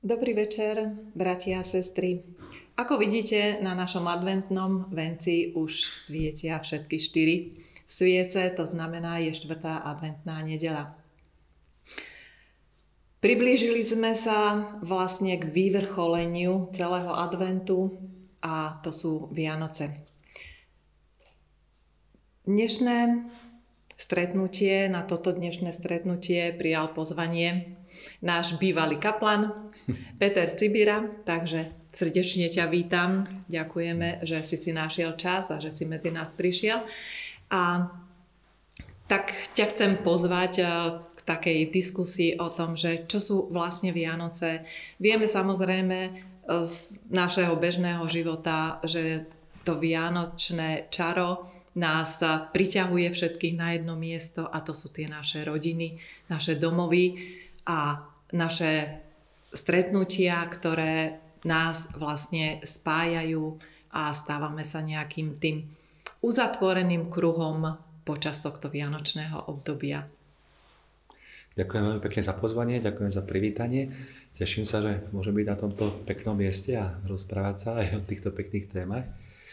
Dobrý večer, bratia a sestry. Ako vidíte, na našom adventnom venci už svietia všetky 4 sviece, to znamená, je 4. adventná nedeľa. Priblížili sme sa vlastne k vyvrcholeniu celého adventu a to sú Vianoce. Na toto dnešné stretnutie prijal pozvanie náš bývalý kaplan Peter Cibira, takže srdečne ťa vítam. Ďakujeme, že si našiel čas a že si medzi nás prišiel. A tak ťa chcem pozvať k takej diskusii o tom, že čo sú vlastne Vianoce. Vieme samozrejme z našeho bežného života, že to vianočné čaro nás priťahuje všetkých na jedno miesto a to sú tie naše rodiny, naše domovy a naše stretnutia, ktoré nás vlastne spájajú a stávame sa nejakým tým uzatvoreným kruhom počas tohto vianočného obdobia. Ďakujem veľmi pekne za pozvanie, ďakujem za privítanie. Teším sa, že môžem byť na tomto peknom mieste a rozprávať sa aj o týchto pekných témach.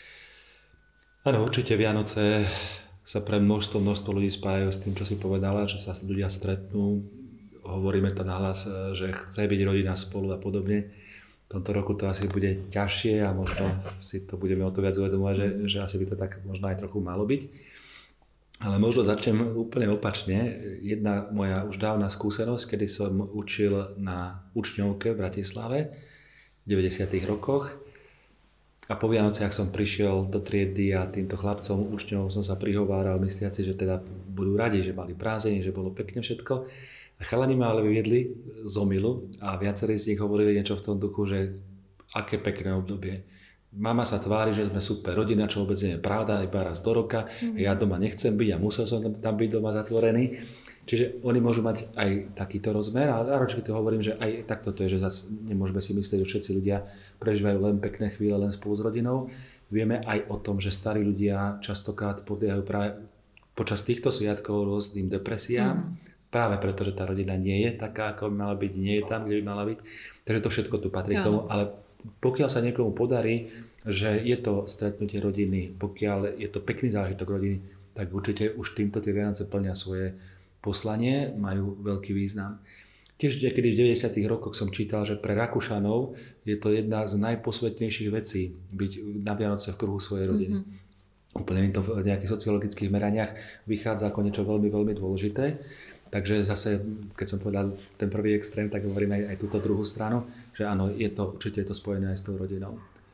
Áno, určite Vianoce sa pre množstvo ľudí spájajú s tým, čo si povedala, že sa ľudia stretnú, hovoríme to nahlas, že chce byť rodina spolu a podobne. V tomto roku to asi bude ťažšie a možno si to budeme o to viac uvedomovať, že asi by to tak možno aj trochu malo byť. Ale možno začnem úplne opačne. Jedna moja už dávna skúsenosť, kedy som učil na učňovke v Bratislave v 90. rokoch. A po Vianociach som prišiel do triedy a týmto chlapcom, učňom som sa prihováral, mysliaci, že teda budú radi, že mali prázdniny, že bolo pekne všetko. A chalani ma ale vyviedli z omylu a viacerí z nich hovorili niečo v tom duchu, že aké pekné obdobie. Mama sa tvári, že sme super rodina, čo vôbec nie je pravda, iba raz do roka. Ja doma nechcem byť a musel som tam byť doma zatvorený. Čiže oni môžu mať aj takýto rozmer a to hovorím, že aj takto to je, že zase nemôžeme si myslieť, že všetci ľudia prežívajú len pekné chvíle, len spolu s rodinou. Vieme aj o tom, že starí ľudia častokrát podliehajú práve počas týchto sviatkov rôznym depresiám, práve preto, že tá rodina nie je taká, ako by mala byť, nie je tam, kde by mala byť. Takže to všetko tu patrí k tomu, ale pokiaľ sa niekomu podarí, že je to stretnutie rodiny, pokiaľ je to pekný zážitok rodiny, tak určite už týmto tie Vianoce plnia svoje poslanie, majú veľký význam. Tiež niekedy v 90. rokoch som čítal, že pre Rakúšanov je to jedna z najposvetnejších vecí byť na Vianoce v kruhu svojej rodiny. Úplne mi to v nejakých sociologických meraniach vychádza ako niečo veľmi, veľmi dôležité. Takže zase, keď som povedal ten prvý extrém, tak hovorím aj túto druhú stranu, že áno, určite je to spojené aj s tou rodinou.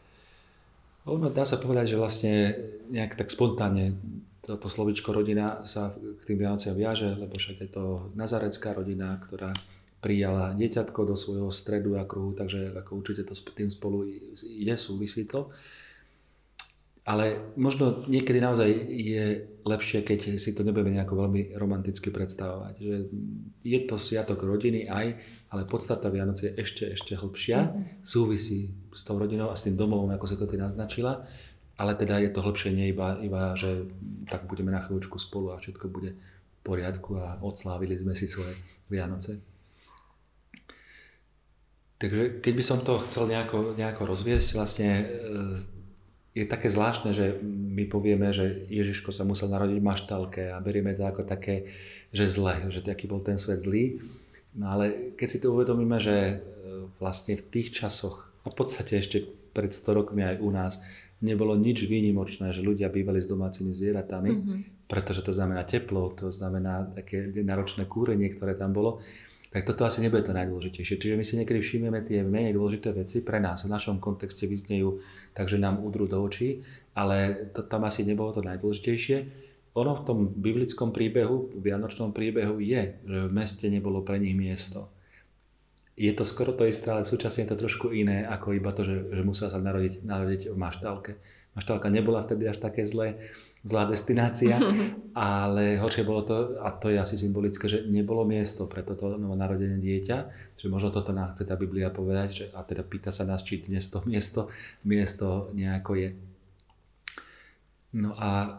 Ono dá sa povedať, že vlastne nejak tak spontánne toto slovičko rodina sa k tým Vianociam viaže, lebo však je to nazarecká rodina, ktorá prijala dieťatko do svojho stredu a kruhu, takže ako určite to s tým spolu ide, súvisí to. Ale možno niekedy naozaj je lepšie, keď si to nebudeme nejako veľmi romanticky predstavovať. Že je to sviatok rodiny aj, ale podstata Vianoc je ešte hlbšia, súvisí s tou rodinou a s tým domovom, ako si to ty naznačila. Ale teda je to hlbšie, nie iba, že tak budeme na chvíľučku spolu a všetko bude v poriadku a odslávili sme si svoje Vianoce. Takže keď by som to chcel nejako rozviesť, vlastne je také zvláštne, že my povieme, že Ježiško sa musel narodiť v maštálke a berieme to ako také, že zle, že taký bol ten svet zlý. No ale keď si to uvedomíme, že vlastne v tých časoch, a v podstate ešte pred 100 rokmi aj u nás, nebolo nič výnimočné, že ľudia bývali s domácimi zvieratami, pretože to znamená teplo, to znamená také náročné kúrenie, ktoré tam bolo. Tak toto asi nebude to najdôležitejšie. Čiže my si niekedy všimneme tie menej dôležité veci pre nás. V našom kontexte vyznejú, takže nám udrú do očí, ale to tam asi nebolo to najdôležitejšie. Ono v tom biblickom príbehu, vianočnom príbehu je, že v meste nebolo pre nich miesto. Je to skoro to isté, ale súčasne je to trošku iné, ako iba to, že musel sa narodiť v maštálke. Maštálka nebola vtedy až také zlá destinácia, ale horšie bolo to, a to je asi symbolické, že nebolo miesto pre toto novonarodené dieťa, že možno toto nám chce tá Biblia povedať, že, a teda pýta sa nás, či dnes to miesto nejako je. No a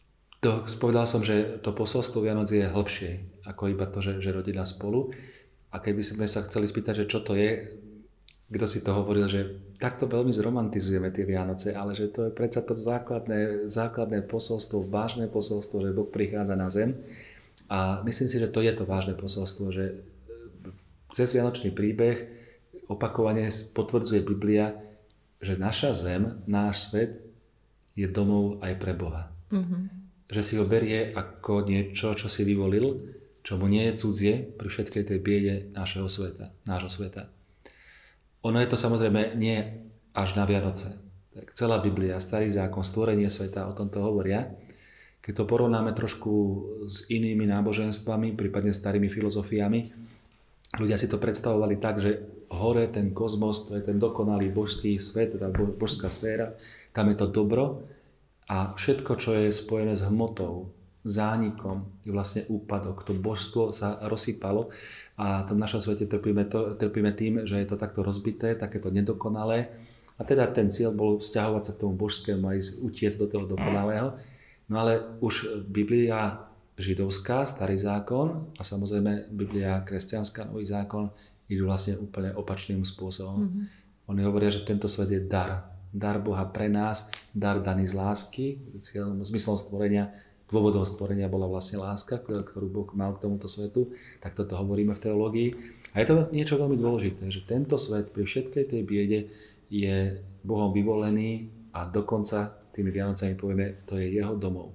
povedal som, že to posolstvo Vianoc je hlbšie, ako iba to, že rodina spolu. A keby sme sa chceli spýtať, že čo to je, kto si to hovoril, že takto veľmi zromantizujeme tie Vianoce, ale že to je predsa to základné posolstvo, vážne posolstvo, že Boh prichádza na zem. A myslím si, že to je to vážne posolstvo, že cez Vianočný príbeh opakovane potvrdzuje Biblia, že naša zem, náš svet je domov aj pre Boha. Že si ho berie ako niečo, čo si vyvolil, čo mu nie je cudzie pri všetkej tej biede nášho sveta. Ono je to samozrejme nie až na Vianoce. Tak celá Biblia, Starý zákon, stvorenie sveta o tomto hovoria. Keď to porovnáme trošku s inými náboženstvami, prípadne starými filozofiami, ľudia si to predstavovali tak, že hore ten kozmos, to je ten dokonalý božský svet, tá božská sféra, tam je to dobro a všetko, čo je spojené s hmotou, zánikom, je vlastne úpadok. To božstvo sa rozsypalo a v tom našom svete trpíme tým, že je to takto rozbité, takéto nedokonalé. A teda ten cieľ bol vzťahovať sa k tomu božskému a ísť utiec do toho dokonalého. No ale už Biblia židovská, Starý zákon a samozrejme Biblia kresťanská, Nový zákon idú vlastne úplne opačným spôsobom. Oni hovoria, že tento svet je dar. Dar Boha pre nás, dar daný z lásky, zmyslom stvorenia, dôvodom stvorenia bola vlastne láska, ktorú Boh mal k tomuto svetu, tak toto hovoríme v teológii. A je to niečo veľmi dôležité, že tento svet pri všetkej tej biede je Bohom vyvolený a dokonca tými Vianocami povieme, to je jeho domov.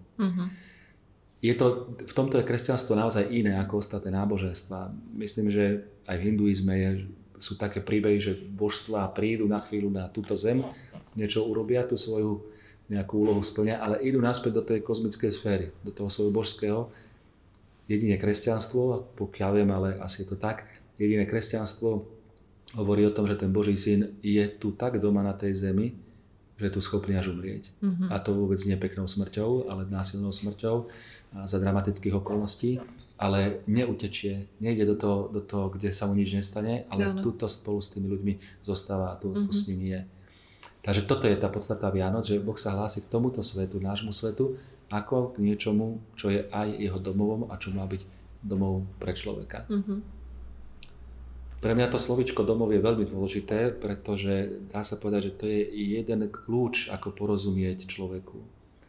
V tomto je kresťanstvo naozaj iné ako ostatné náboženstva. Myslím, že aj v hinduizme sú také príbehy, že božstvá prídu na chvíľu na túto zem, niečo urobia, tú svoju nejakú úlohu splňa, ale idú naspäť do tej kozmickej sféry, do toho svojho božského. Jedine kresťanstvo, pokiaľ viem, ale asi je to tak, jediné kresťanstvo hovorí o tom, že ten Boží syn je tu tak doma na tej zemi, že je tu schopný až umrieť. A to vôbec nie peknou smrťou, ale násilnou smrťou za dramatických okolností, ale neutečie, nejde do toho, kde sa mu nič nestane, ale tuto spolu s tými ľuďmi zostáva a tu s nimi je. Takže toto je tá podstata Vianoc, že Boh sa hlási k tomuto svetu, nášmu svetu, ako k niečomu, čo je aj jeho domovom a čo má byť domov pre človeka. Pre mňa to slovíčko domov je veľmi dôležité, pretože dá sa povedať, že to je jeden kľúč, ako porozumieť človeku.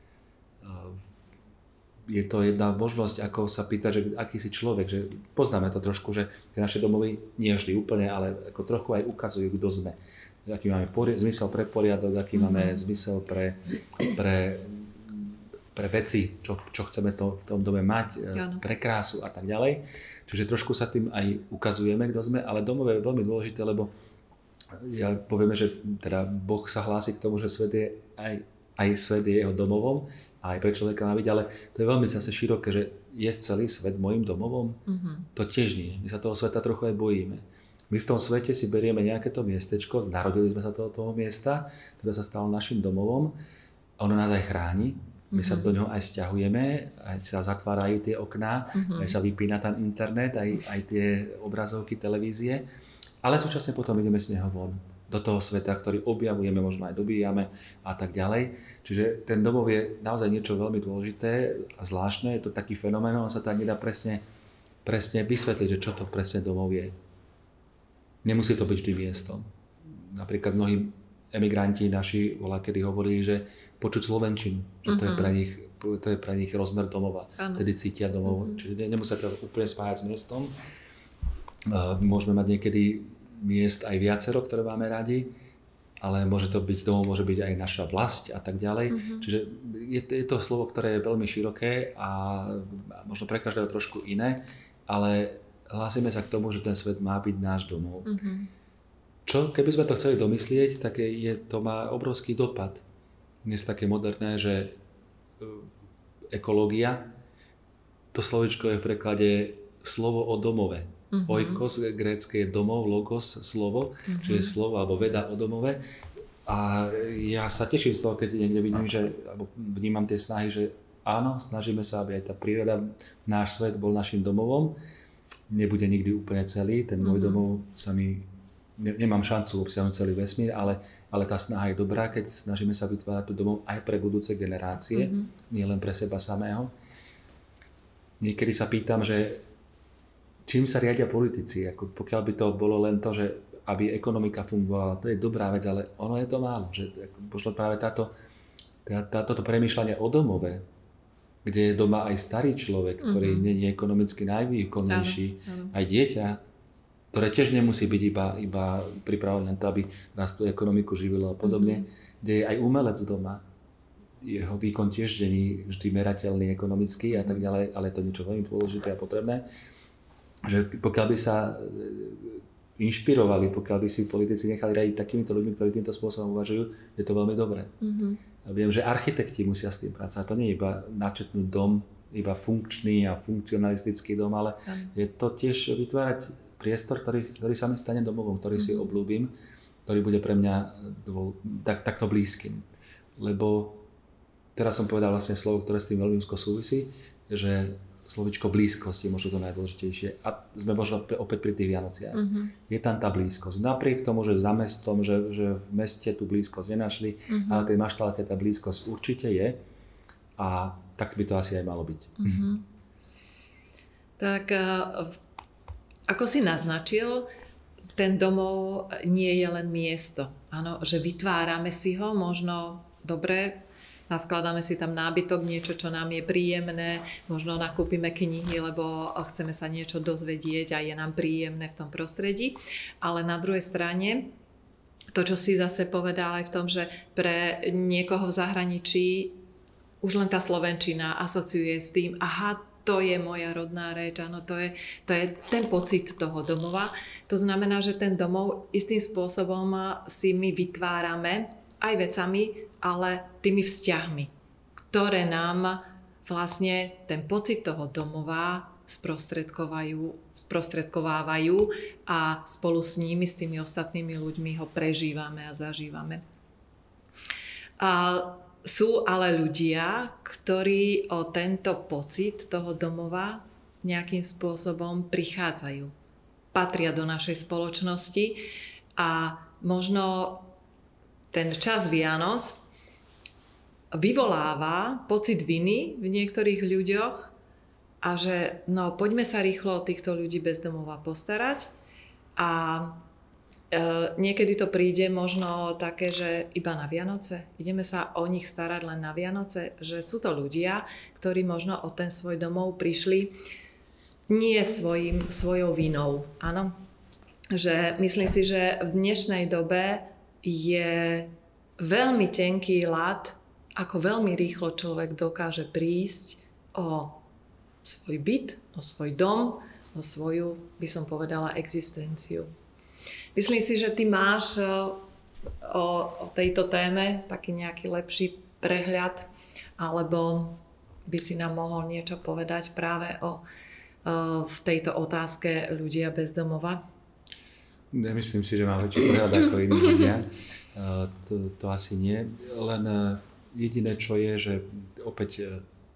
Je to jedna možnosť, ako sa pýtať, že aký si človek, že poznáme to trošku, že tie naše domovy nie vždy úplne, ale ako trochu aj ukazujú, kto sme. Aký máme zmysel pre poriadok, aký máme zmysel pre veci, čo chceme v tom dome mať, pre krásu a tak ďalej. Čiže trošku sa tým aj ukazujeme, kto sme, ale domov je veľmi dôležité, lebo povieme, že teda Boh sa hlási k tomu, že svet je aj svet je jeho domovom a aj pre človeka má byť, ale to je veľmi zase široké, že je celý svet môjim domovom? To tiež nie. My sa toho sveta trochu aj bojíme. My v tom svete si berieme nejaké to miestečko, narodili sme sa toho miesta, ktoré sa stalo našim domovom a ono nás aj chráni. My sa do ňoho aj sťahujeme, aj sa zatvárajú tie okná, aj sa vypína ten internet, aj tie obrazovky, televízie, ale súčasne potom ideme z neho von, do toho sveta, ktorý objavujeme, možno aj dobíjame a tak ďalej. Čiže ten domov je naozaj niečo veľmi dôležité a zvláštne, je to taký fenomén, on sa tak nedá presne vysvetliť, že čo to presne domov je. Nemusí to byť vždy miestom. Napríklad mnohí emigranti naši kedy hovorili, že počuť slovenčinu, že to je pre nich rozmer domova. Tedy cítia domov. Čiže nemusia to úplne spájať s miestom. Môžeme mať niekedy miest aj viacero, ktoré máme radi, ale môže to byť domov, môže byť aj naša vlast a tak ďalej. Čiže je to slovo, ktoré je veľmi široké a možno pre každého trošku iné, ale hlásime sa k tomu, že ten svet má byť náš domov. Čo, keby sme to chceli domyslieť, tak to má obrovský dopad. Dnes také moderné, že ekológia, to slovičko je v preklade slovo o domove. Oikos, grécke je domov, logos, slovo, čiže slovo alebo veda o domove. A ja sa teším z toho, keď niekde vidím, alebo vnímam tie snahy, že áno, snažíme sa, aby aj tá príroda, náš svet bol našim domovom. Nebude nikdy úplne celý, ten môj domov nemám šancu obsiahnuť celý vesmír, ale tá snaha je dobrá, keď snažíme sa vytvárať tú domov aj pre budúce generácie, nie len pre seba samého. Niekedy sa pýtam, že čím sa riadia politici. Ako pokiaľ by to bolo len to, že aby ekonomika fungovala, to je dobrá vec, ale ono je to málo. Že možno práve táto premýšľanie o domove, kde je doma aj starý človek, ktorý nie je ekonomicky najvýkonnejší, aj dieťa, ktoré tiež nemusí byť iba pripravené na to, aby nás tú ekonomiku živilo a podobne, kde je aj umelec doma. Jeho výkon tiež není vždy merateľný ekonomicky a tak ďalej, ale je to niečo veľmi dôležité a potrebné. Že pokiaľ by sa inšpirovali, pokiaľ by si politici nechali radiť takýmito ľuďmi, ktorí týmto spôsobom uvažujú, je to veľmi dobré. Viem, že architekti musia s tým pracovať. To nie je iba načetnúť dom, iba funkčný a funkcionalistický dom, ale je to tiež vytvárať priestor, ktorý sa mi stane domovom, ktorý si obľúbim, ktorý bude pre mňa takto blízkym. Lebo teraz som povedal vlastne slovo, ktoré s tým veľmi úzko súvisí, že slovičko blízkosť je možno to najdôležitejšie. A sme možno opäť pri tých Vianociach. Je tam tá blízkosť. Napriek tomu, že za mestom, že v meste tú blízkosť nenašli, ale tej maštálke tá blízkosť určite je. A tak by to asi aj malo byť. Tak ako si naznačil, ten domov nie je len miesto. Áno, že vytvárame si ho možno dobre, naskladáme si tam nábytok, niečo, čo nám je príjemné, možno nakúpime knihy, lebo chceme sa niečo dozvedieť a je nám príjemné v tom prostredí. Ale na druhej strane, to, čo si zase povedal aj v tom, že pre niekoho v zahraničí už len tá slovenčina asociuje s tým, aha, to je moja rodná reč, áno, to je ten pocit toho domova. To znamená, že ten domov istým spôsobom si my vytvárame aj vecami, ale tými vzťahmi, ktoré nám vlastne ten pocit toho domova sprostredkovávajú a spolu s nimi, s tými ostatnými ľuďmi ho prežívame a zažívame. Sú ale ľudia, ktorí o tento pocit toho domova nejakým spôsobom prichádzajú. Patria do našej spoločnosti a možno ten čas Vianoc vyvoláva pocit viny v niektorých ľuďoch a že no poďme sa rýchlo o týchto ľudí bez domova postarať a niekedy to príde možno také, že iba na Vianoce, ideme sa o nich starať len na Vianoce, že sú to ľudia, ktorí možno o ten svoj domov prišli nie svojou vinou, áno. Že myslím si, že v dnešnej dobe je veľmi tenký ľad, ako veľmi rýchlo človek dokáže prísť o svoj byt, o svoj dom, o svoju, by som povedala, existenciu. Myslím si, že ty máš o tejto téme taký nejaký lepší prehľad, alebo by si nám mohol niečo povedať práve v tejto otázke ľudia bez domova? Nemyslím si, že mám väčší prehľad ako iní ľudia. To asi nie. Len jediné, čo je, že opäť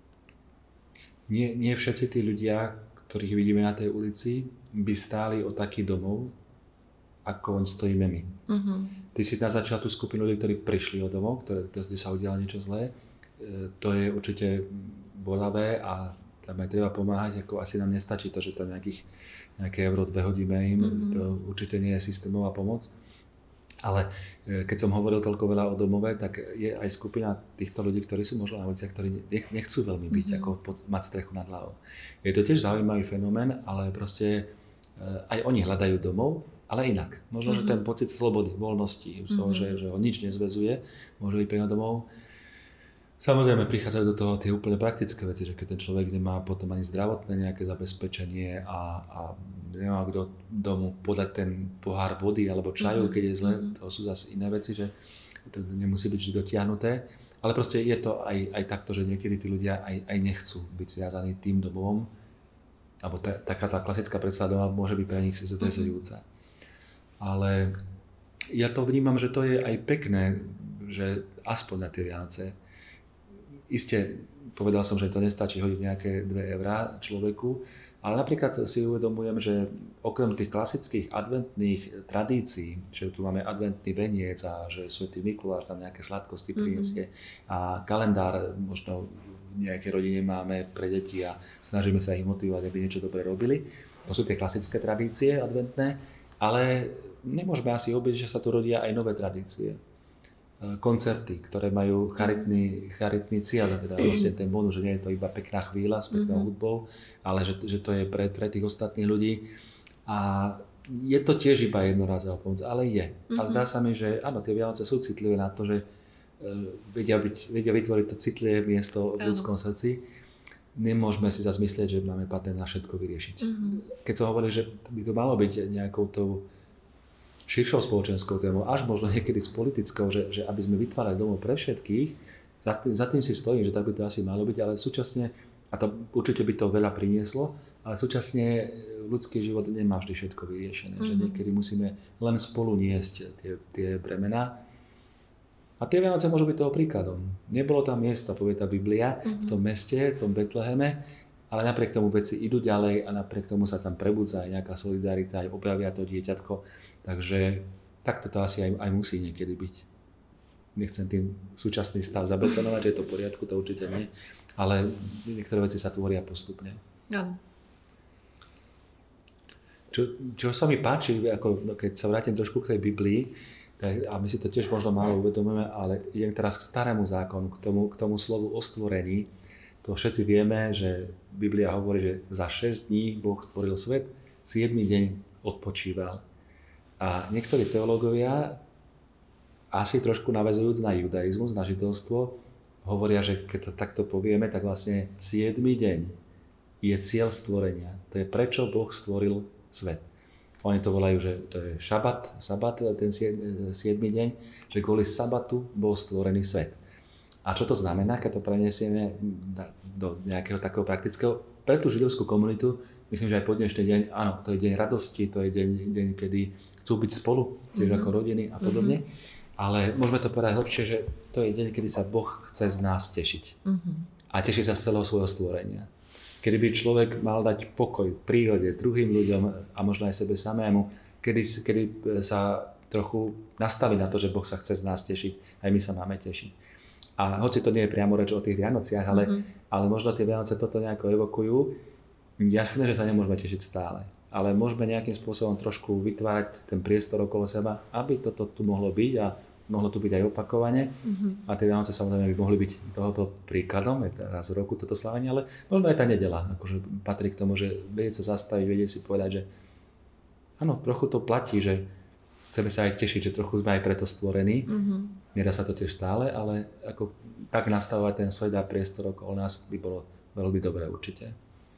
nie všetci tí ľudia, ktorých vidíme na tej ulici, by stáli o taký domov, ako stojíme my. Ty si naznačila tú skupinu ľudí, ktorí prišli o domov, kde sa udialo niečo zlé. To je určite bolavé a tam aj treba pomáhať, ako asi nám nestačí to, že tam nejaké euro 2 hodíme im, to určite nie je systémová pomoc. Ale keď som hovoril toľko veľa o domove, tak je aj skupina týchto ľudí, ktorí sú možno na uliciach, ktorí nechcú veľmi byť, ako mať strechu nad hlavou. Je to tiež zaujímavý fenomén, ale proste aj oni hľadajú domov, ale inak. Možno, že ten pocit slobody, voľnosti, že ho nič nezväzuje, môže byť pre ňa domov. Samozrejme prichádzajú do toho tie úplne praktické veci, že keď ten človek nemá potom ani zdravotné nejaké zabezpečenie a nemá kto domu podať ten pohár vody alebo čaju, keď je zle, to sú zase iné veci, že to nemusí byť vždy dotiahnuté. Ale proste je to aj takto, že niekedy tí ľudia aj nechcú byť zviazaní tým domovom, alebo taká tá klasická predstava doma môže byť pre nich zväzujúca. Ale ja to vnímam, že to je aj pekné, že aspoň na tie Vianoce. Isté, povedal som, že to nestačí hodiť nejaké 2 eurá človeku, ale napríklad si uvedomujem, že okrem tých klasických adventných tradícií, že tu máme adventný veniec a že svätý Mikuláš tam nejaké sladkosti prinesie a kalendár možno v nejakej rodine máme pre deti a snažíme sa ich motivovať, aby niečo dobre robili, To sú tie klasické tradície adventné, ale nemôžeme asi obísť, že sa tu rodia aj nové tradície. Koncerty, ktoré majú charitný cieľ, teda vlastne ten bonus, že nie je to iba pekná chvíľa s peknou hudbou, ale že to je pre tých ostatných ľudí. A je to tiež iba jednorázová pomoc, ale je. A zdá sa mi, že áno, tie Vianoce sú citlivé na to, že vedia vytvoriť to citlivé miesto v ľudskom srdci. Nemôžeme si zase myslieť, že máme patent na všetko vyriešiť. Keď som hovoril, že by to malo byť nejakou tou širšou spoločenskou témou, až možno niekedy s politickou, že aby sme vytvárali domov pre všetkých, za tým si stojím, že tak by to asi malo byť, ale súčasne, a to určite by to veľa prinieslo, ale súčasne ľudský život nemá vždy všetko vyriešené, že niekedy musíme len spolu niesť tie bremená. A tie Vianoce môžu byť toho príkladom. Nebolo tam miesta, povie tá Biblia, v tom meste, v tom Betleheme, ale napriek tomu veci idú ďalej a napriek tomu sa tam prebudza aj nejaká solidarita, aj objavia to dieťatko. Takže takto to asi aj musí niekedy byť. Nechcem tým súčasný stav zabetonovať, že je to v poriadku, to určite nie, ale niektoré veci sa tvoria postupne. Ja. Čo sa mi páči, ako keď sa vrátim trošku k tej Biblii, tak, a my si to tiež možno málo uvedomujeme, ale idem teraz k starému zákonu, k tomu slovu o stvorení. To všetci vieme, že Biblia hovorí, že za 6 dní Boh stvoril svet, 7. deň odpočíval. A niektorí teológovia, asi trošku naväzujúc na judaizmus, na židovstvo, hovoria, že keď to takto povieme, tak vlastne 7. deň je cieľ stvorenia. To je prečo Boh stvoril svet. Oni to volajú, že to je sabat, ten 7. deň, že kvôli sabatu bol stvorený svet. A čo to znamená, keď to prenesieme do nejakého takého praktického? Pre tú židovskú komunitu, myslím, že aj po dnešný deň, áno, to je deň radosti, to je deň kedy chcú byť spolu, tiež ako rodiny a podobne. Ale môžeme to povedať lepšie, že to je deň, kedy sa Boh chce z nás tešiť. A teší sa z celého svojho stvorenia. Kedy by človek mal dať pokoj prírode, druhým ľuďom a možno aj sebe samému, kedy sa trochu nastaví na to, že Boh sa chce z nás tešiť, aj my sa máme tešiť. A hoci to nie je priamo reč o tých Vianociach, ale možno tie Vianoce toto nejako evokujú, jasné, že sa nemôžeme tešiť stále, ale môžeme nejakým spôsobom trošku vytvárať ten priestor okolo seba, aby toto tu mohlo byť a mohlo tu byť aj opakovane. A tie Vianoce samozrejme by mohli byť tohoto príkladom, aj raz v roku toto slávenie, ale možno aj tá nedeľa, akože patrí k tomu, že vedieť sa zastaviť, vedieť si povedať, že áno, trochu to platí, že chceme sa aj tešiť, že trochu sme aj preto stvorení. Nedá sa to tiež stále, ale ako tak nastavovať ten svet a priestor okolo nás by bolo veľmi dobré určite.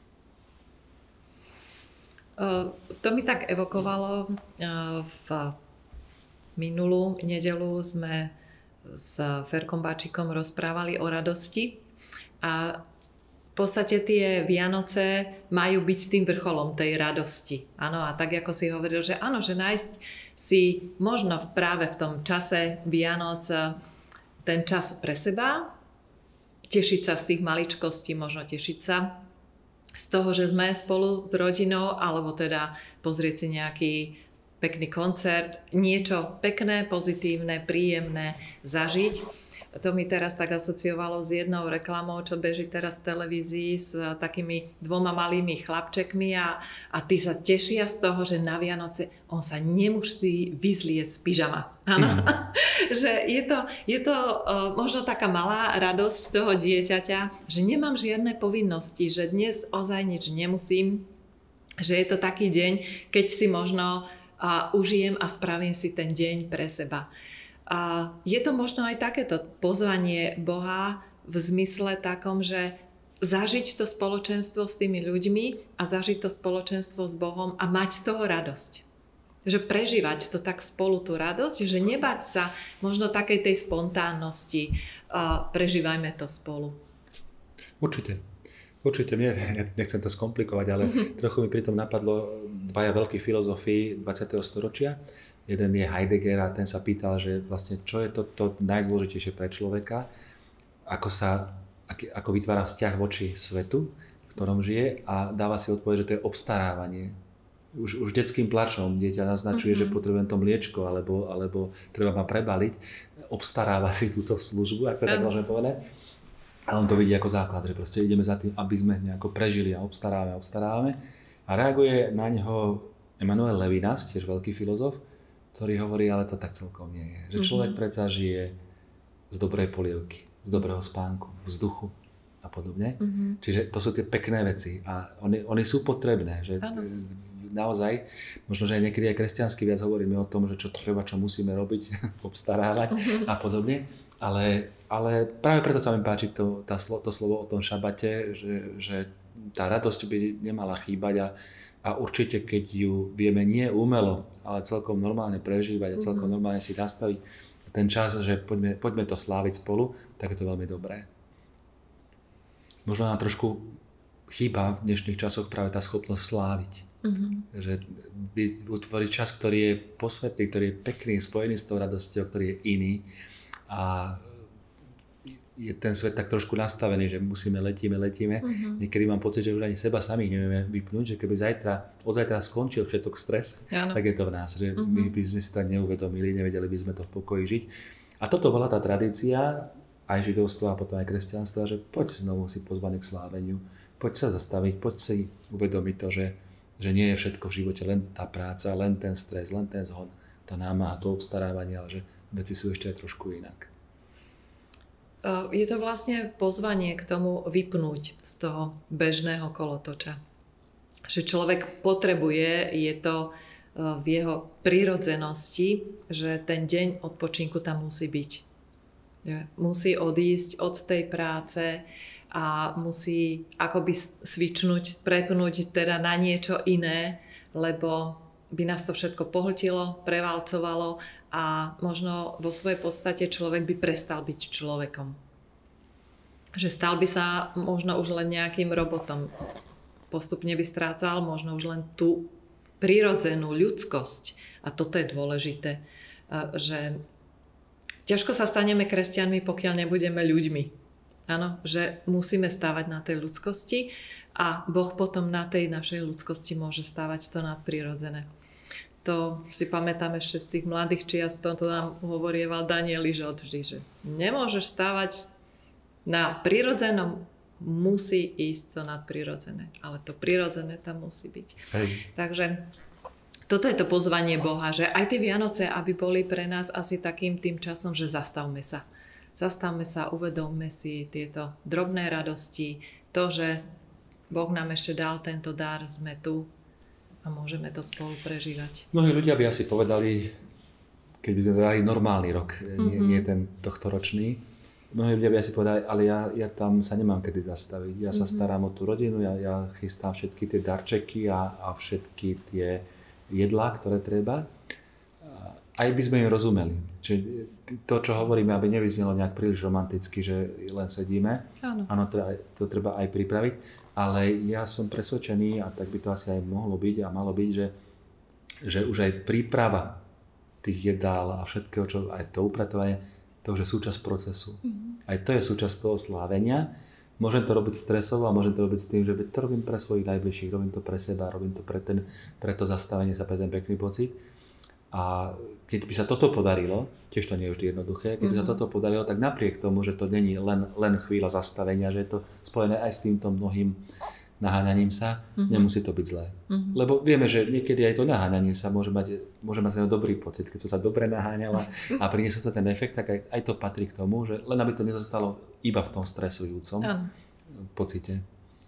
To mi tak evokovalo v minulú nedeľu sme s Ferkom Báčikom rozprávali o radosti a v podstate tie Vianoce majú byť tým vrcholom tej radosti. Áno, a tak ako si hovoril, že áno, že nájsť si možno práve v tom čase Vianoc ten čas pre seba, tešiť sa z tých maličkostí, možno tešiť sa z toho, že sme spolu s rodinou, alebo teda pozrieť si nejaký pekný koncert, niečo pekné, pozitívne, príjemné zažiť. To mi teraz tak asociovalo s jednou reklamou, čo beží teraz v televízii s takými 2 malými chlapčekmi a tí sa tešia z toho, že na Vianoce on sa nemusí vyzlieť z pyžama. Áno. Že je to možno taká malá radosť toho dieťaťa, že nemám žiadne povinnosti, že dnes ozaj nič nemusím, že je to taký deň, keď si možno užijem a spravím si ten deň pre seba. A je to možno aj takéto pozvanie Boha v zmysle takom, že zažiť to spoločenstvo s tými ľuďmi a zažiť to spoločenstvo s Bohom a mať z toho radosť. Že prežívať to tak spolu tú radosť, že nebať sa možno takej tej spontánnosti. Prežívajme to spolu. Určite, nechcem to skomplikovať, ale trochu mi pritom napadlo 2 veľkí filozofi 20. storočia. Jeden je Heidegger a ten sa pýtal, že vlastne čo je to najdôležitejšie pre človeka, ako vytvára vzťah voči svetu, v ktorom žije a dáva si odpoveď, že to je obstarávanie. Už detským plačom dieťa naznačuje, že potrebujem to mliečko alebo treba ma prebaliť. Obstaráva si túto službu, ak to tak môžeme povedať. A on to vidí ako základ, že proste ideme za tým, aby sme nejako prežili a obstarávame. A A reaguje na neho Emanuel Levinas, tiež veľký filozof, ktorý hovorí, ale to tak celkom nie je. Že človek predsa žije z dobrej polievky, z dobrého spánku, vzduchu a podobne. Čiže to sú tie pekné veci a oni sú potrebné. Že naozaj, možno, že aj niekedy aj kresťansky viac hovoríme o tom, že čo treba, čo musíme robiť, obstarávať a podobne. Ale práve preto sa mi páči to slovo o tom šabate, že tá radosť by nemala chýbať a určite, keď ju vieme nie umelo, ale celkom normálne prežívať a celkom normálne si nastaviť ten čas, že poďme to sláviť spolu, tak je to veľmi dobré. Možno nám trošku chýba v dnešných časoch práve tá schopnosť sláviť. Že utvoriť čas, ktorý je posvetný, ktorý je pekný, spojený s tou radosťou, ktorý je iný a je ten svet tak trošku nastavený, že letíme. Niekedy mám pocit, že už ani seba sami nevieme vypnúť, že keby od zajtra skončil všetok stres, tak je to v nás, že my by sme si tak neuvedomili, nevedeli by sme to v pokoji žiť. A toto bola tá tradícia aj židovstva a potom aj kresťanstva, že poď znovu si pozvaný k sláveniu, poď sa zastaviť, poď si uvedomiť to, že nie je všetko v živote len tá práca, len ten stres, len ten zhon, tá námaha, to obstarávanie, ale že veci sú ešte aj trošku inak. Je to vlastne pozvanie k tomu vypnúť z toho bežného kolotoča. Že človek potrebuje, je to v jeho prírodzenosti, že ten deň odpočinku tam musí byť. Musí odísť od tej práce a musí akoby switchnúť, prepnúť teda na niečo iné, lebo by nás to všetko pohltilo, prevalcovalo a možno vo svojej podstate človek by prestal byť človekom. Že stal by sa možno už len nejakým robotom. Postupne by strácal možno už len tú prirodzenú ľudskosť. A toto je dôležité, že ťažko sa staneme kresťanmi, pokiaľ nebudeme ľuďmi. Áno, že musíme stávať na tej ľudskosti a Boh potom na tej našej ľudskosti môže stávať to nadprirodzené. To si pamätám ešte z tých mladých čias, to nám hovorieval Daniel Ližot vždy, že nemôžeš stávať na prirodzenom, musí ísť to nadprirodzené, ale to prirodzené tam musí byť. Hej. Takže toto je to pozvanie Boha, že aj tie Vianoce, aby boli pre nás asi takým tým časom, že zastavme sa. Zastavme sa, uvedomme si tieto drobné radosti, to, že Boh nám ešte dal tento dar, sme tu a môžeme to spolu prežívať. Mnohí ľudia by asi povedali, keď by sme dali normálny rok, nie ten tohtoročný, mnohí ľudia by asi povedali, ale ja tam sa nemám kedy zastaviť. Ja sa starám o tú rodinu, ja chystám všetky tie darčeky a všetky tie jedlá, ktoré treba. Aj by sme im rozumeli. Čiže to, čo hovoríme, aby nevyznelo nejak príliš romanticky, že len sedíme. Áno, to treba aj pripraviť. Ale ja som presvedčený, a tak by to asi aj mohlo byť a malo byť, že už aj príprava tých jedál a všetkého, čo aj to upratovanie, to už je súčasť procesu. Aj to je súčasť toho slávenia. Môžem to robiť stresovo a môžem to robiť s tým, že to robím pre svojich najbližších, robím to pre seba, robím to pre to zastavenie sa, pre ten pekný pocit. A keď by sa toto podarilo, tiež to nie je vždy jednoduché, keď by sa toto podarilo, tak napriek tomu, že to není len chvíľa zastavenia, že je to spojené aj s týmto mnohým naháňaním sa, nemusí to byť zlé. Lebo vieme, že niekedy aj to naháňanie sa môže mať z neho dobrý pocit, keď sa dobre naháňala a prinieslo to ten efekt, tak aj to patrí k tomu, že len aby to nezostalo iba v tom stresujúcom pocite.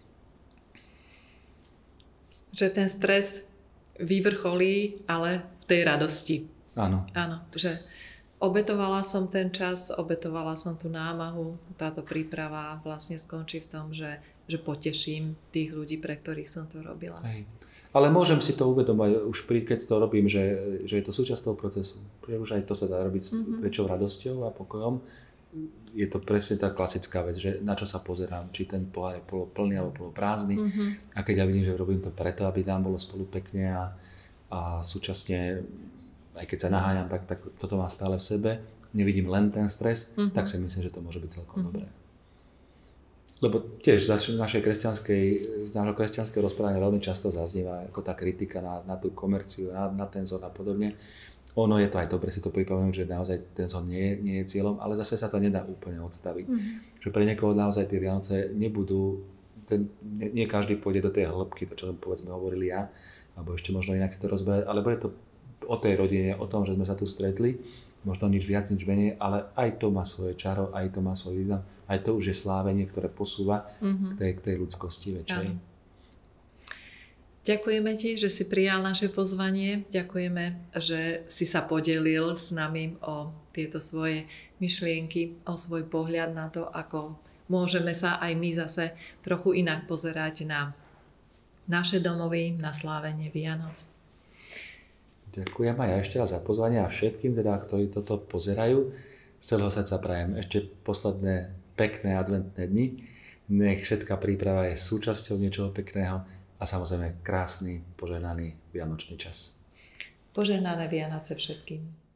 Že ten stres vyvrcholí, ale v tej radosti. Áno. Áno, že obetovala som ten čas, obetovala som tú námahu, táto príprava vlastne skončí v tom, že poteším tých ľudí, pre ktorých som to robila. Hej. Ale môžem si to uvedomať už keď to robím, že je to súčasť toho procesu. Už aj to sa dá robiť s väčšou radosťou a pokojom. Je to presne tá klasická vec, že na čo sa pozerám, či ten pohár je poloplný alebo poloprázdny. A keď ja vidím, že robím to preto, aby nám bolo spolu pekne a súčasne, aj keď sa naháňam, tak toto má stále v sebe, nevidím len ten stres, tak si myslím, že to môže byť celkom dobré. Lebo tiež z našho kresťanského rozprávania veľmi často zaznieva ako tá kritika na tú komerciu, na ten zón a podobne. Ono je to aj dobre si to pripomenúť, že naozaj ten zón nie je cieľom, ale zase sa to nedá úplne odstaviť. Že pre niekoho naozaj tie Vianoce nebudú nie každý pôjde do tej hĺbky, to čo povedzme hovorili ja, alebo ešte možno inak si to rozberať, ale bude to o tej rodine, o tom, že sme sa tu stretli, možno nič viac, nič menej, ale aj to má svoje čaro, aj to má svoj význam, aj to už je slávenie, ktoré posúva k tej ľudskosti väčšej. Áno. Ďakujeme ti, že si prijal naše pozvanie. Ďakujeme, že si sa podelil s nami o tieto svoje myšlienky, o svoj pohľad na to, ako môžeme sa aj my zase trochu inak pozerať na naše domovy, na slávenie Vianoc. Ďakujem aj ja ešte raz za pozvanie a všetkým, teda, ktorí toto pozerajú. Z celého srdca prajem ešte posledné pekné adventné dni. Nech všetká príprava je súčasťou niečoho pekného a samozrejme krásny, požehnaný vianočný čas. Požehnané Vianoce všetkým.